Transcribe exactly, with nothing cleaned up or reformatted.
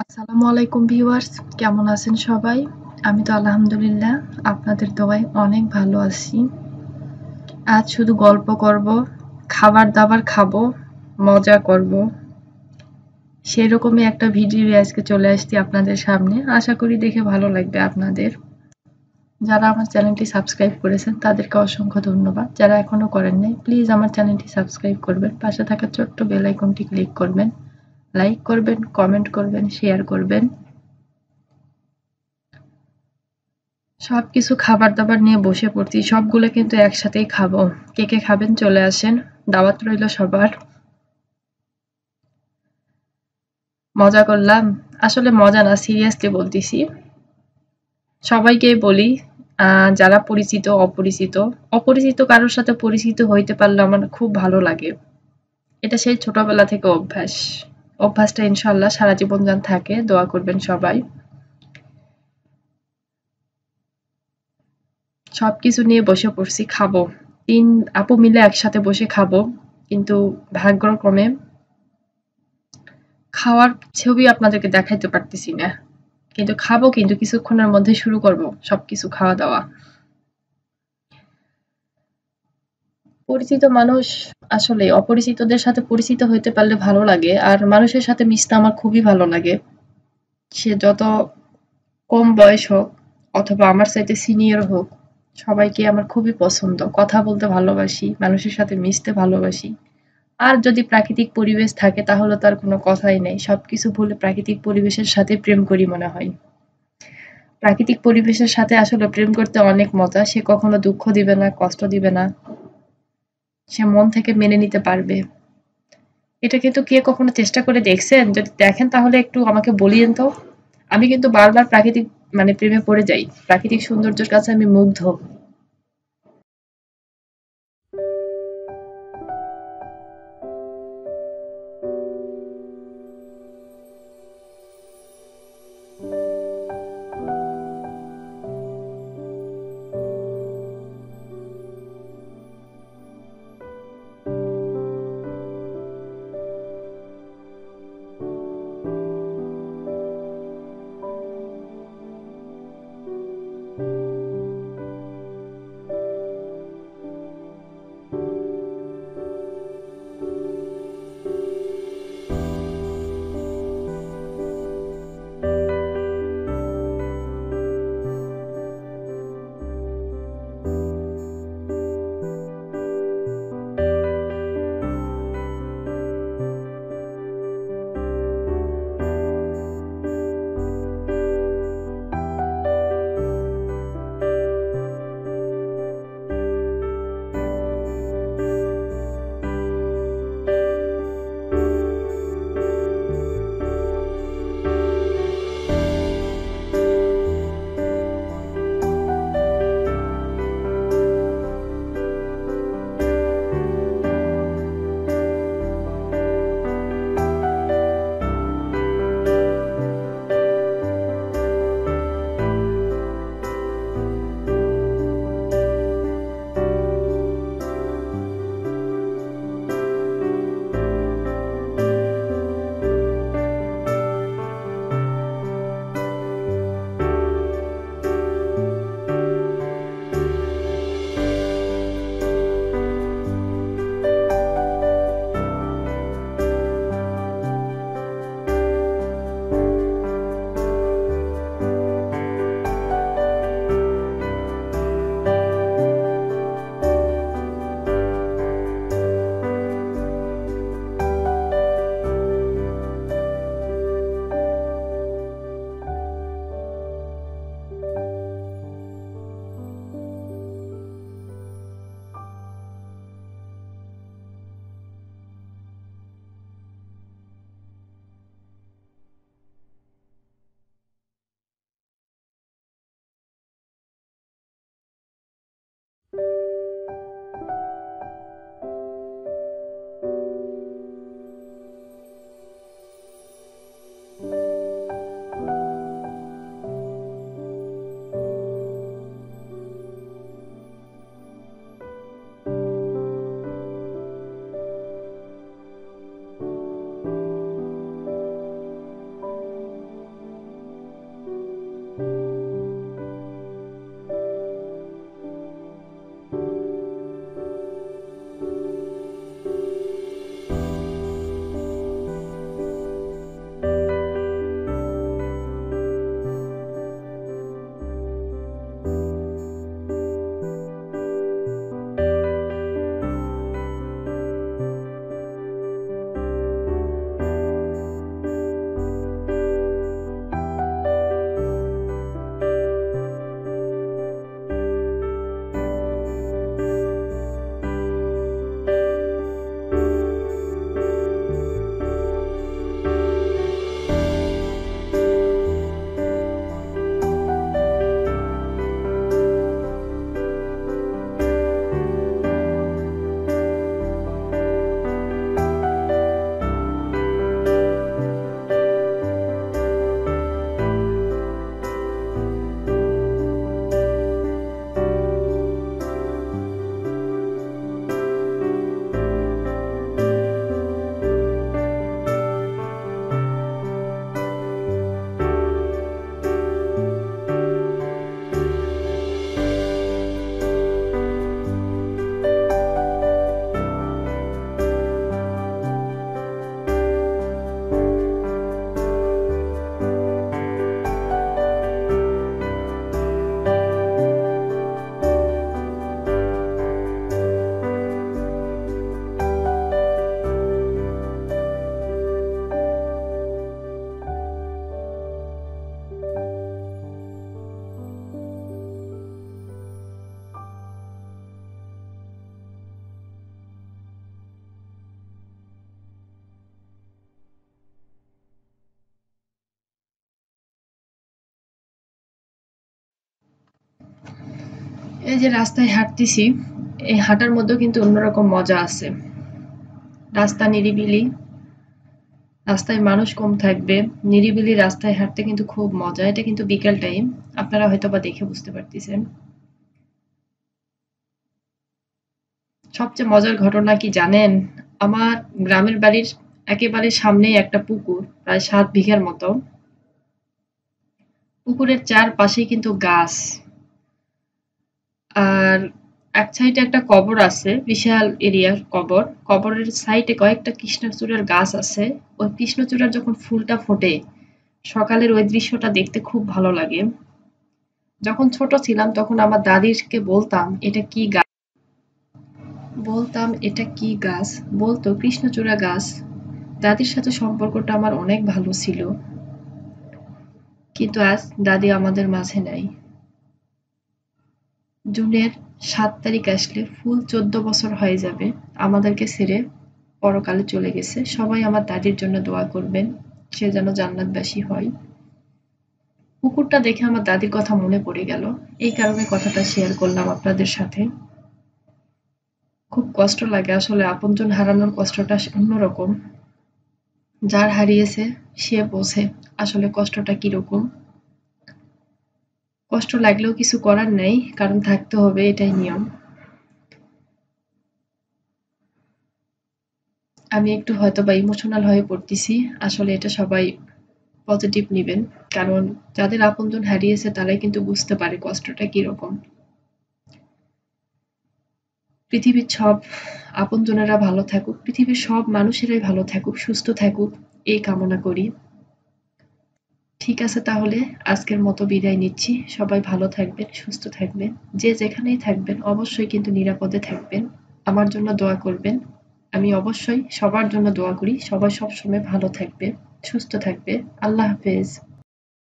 আসসালামু আলাইকুম ভিউয়ার্স, কেমন আছেন সবাই? আমি তো আলহামদুলিল্লাহ আপনাদের দোয়ায় অনেক ভালো আছি। আজ শুধু গল্প করব, খাবার দাবার খাবো, মজা করব। সেরকমই একটা ভিডিও আজকে চলে আসছি আপনাদের সামনে। আশা করি দেখে ভালো লাগবে আপনাদের। যারা আমার চ্যানেলটি সাবস্ক্রাইব করেছেন তাদেরকে অসংখ্য ধন্যবাদ। যারা এখনো করেন নাই প্লিজ আমার চ্যানেলটি সাবস্ক্রাইব করবেন। পাশে থাকা ছোট্ট বেল আইকনটি ক্লিক করবেন। লাইক করবেন, কমেন্ট করবেন, শেয়ার করবেন। সবকিছু খাবার-দাবার নিয়ে বসে পড়ছি। সবগুলো কিন্তু একসাথেই খাবো। কে কে খাবেন চলে আসেন। দাওয়াত রইল সবার। মজা করলাম। আসলে মজা না, সিরিয়াসলি বলতেছি। সবাইকেই বলি, আহ, যারা পরিচিত অপরিচিত অপরিচিত কারোর সাথে পরিচিত হইতে পারলে আমার খুব ভালো লাগে। এটা সেই ছোটবেলা থেকে অভ্যাস। অভ্যাসটা ইনশাল্লাহ সারা জীবন যেন থাকে, দোয়া করবেন সবাই। সবকিছু নিয়ে বসে পড়ছি, খাবো। তিন আপু মিলে একসাথে বসে খাবো, কিন্তু ভাগ্যক্রমে খাওয়ার ছবি আপনাদেরকে দেখাইতে পারতেছি না, কিন্তু খাবো, কিন্তু কিছুক্ষণের মধ্যে শুরু করব সবকিছু খাওয়া দাওয়া। পরিচিত মানুষ, আসলে অপরিচিতদের সাথে পরিচিত হইতে পারলে ভালো লাগে, আর মানুষের সাথে মিশতে আমার খুবই ভালো লাগে। সে যত কম বয়স হোক অথবা আমার চাইতে সিনিয়র হোক, সবাইকে আমার খুবই পছন্দ। কথা বলতে ভালোবাসি, মানুষের সাথে মিশতে ভালোবাসি। আর যদি প্রাকৃতিক পরিবেশ থাকে তাহলে তার কোনো কথাই নেই, সবকিছু ভুলে প্রাকৃতিক পরিবেশের সাথে প্রেম করি মনে হয়। প্রাকৃতিক পরিবেশের সাথে আসলে প্রেম করতে অনেক মজা। সে কখনো দুঃখ দিবে না, কষ্ট দিবে না। সে মন থেকে মেনে নিতে পারবে। এটা কিন্তু কে কখনো চেষ্টা করে দেখছেন? যদি দেখেন তাহলে একটু আমাকে বলিয়েন তো। আমি কিন্তু বারবার প্রাকৃতিক মানে প্রেমে পড়ে যাই। প্রাকৃতিক সৌন্দর্যের কাছে আমি মুগ্ধ। এই যে রাস্তায় হাঁটতেছি, এই হাঁটার মধ্যেও কিন্তু অন্যরকম মজা আছে। রাস্তা নিরিবিলি, রাস্তায় মানুষ কম থাকবে, নিরিবিলি রাস্তায় হাঁটতে কিন্তু খুব মজা। এটা কিন্তু বিকেল টাইম, আপনারা হয়তোবা দেখে বুঝতে পারতেছেন। সবচেয়ে মজার ঘটনা কি জানেন? আমার গ্রামের বাড়ির একেবারে সামনেই একটা পুকুর, প্রায় সাত বিঘার মতো। পুকুরের চারপাশেই কিন্তু গাছ, আর এক সাইডে একটা কবর আছে, বিশাল এরিয়ার কবর। কবরের সাইডে কয়েকটা কৃষ্ণচূড়ার গাছ আছে। ওই কৃষ্ণচূড়ার যখন ফুলটা ফোটে, সকালের ওই দৃশ্যটা দেখতে খুব ভালো লাগে। যখন ছোট ছিলাম তখন আমার দাদিকে বলতাম এটা কি গাছ, বলতাম এটা কি গাছ, বলতো কৃষ্ণচূড়া গাছ। দাদির সাথে সম্পর্কটা আমার অনেক ভালো ছিল, কিন্তু আজ দাদি আমাদের মাঝে নাই। জুনের সাত তারিখ আসলে ফুল চোদ্দ বছর হয়ে যাবে আমাদেরকে ছেড়ে পরকালে চলে গেছে। সবাই আমার দাদির জন্য দোয়া করবেন, সে যেন জান্নাতবাসী হয়। পুকুরটা দেখে আমার দাদির কথা মনে পড়ে গেল, এই কারণে কথাটা শেয়ার করলাম আপনাদের সাথে। খুব কষ্ট লাগে আসলে, আপনজন হারানোর কষ্টটা অন্যরকম। যার হারিয়েছে সে বোঝে আসলে কষ্টটা কিরকম। কষ্ট লাগলেও কিছু করার নেই, কারণ থাকতে হবে, এটাই নিয়ম। আমি একটু হয়তোবা ইমোশনাল হয়ে পড়তেছি, আসলে এটা সবাই পজিটিভ নিবেন, কারণ যাদের আপনজন হারিয়েছে তারাই কিন্তু বুঝতে পারে কষ্টটা কিরকম। পৃথিবীর সব আপনজনেরা ভালো থাকুক, পৃথিবীর সব মানুষেরাই ভালো থাকুক, সুস্থ থাকুক, এই কামনা করি। ঠিক আছে, তাহলে আজকের মতো বিদায় নিচ্ছি। সবাই ভালো থাকবেন, সুস্থ থাকবেন, যে যেখানেই থাকবেন অবশ্যই কিন্তু নিরাপদে থাকবেন। আমার জন্য দোয়া করবেন। আমি অবশ্যই সবার জন্য দোয়া করি, সবাই সবসময় ভালো থাকবে, সুস্থ থাকবে। আল্লাহ হাফেজ।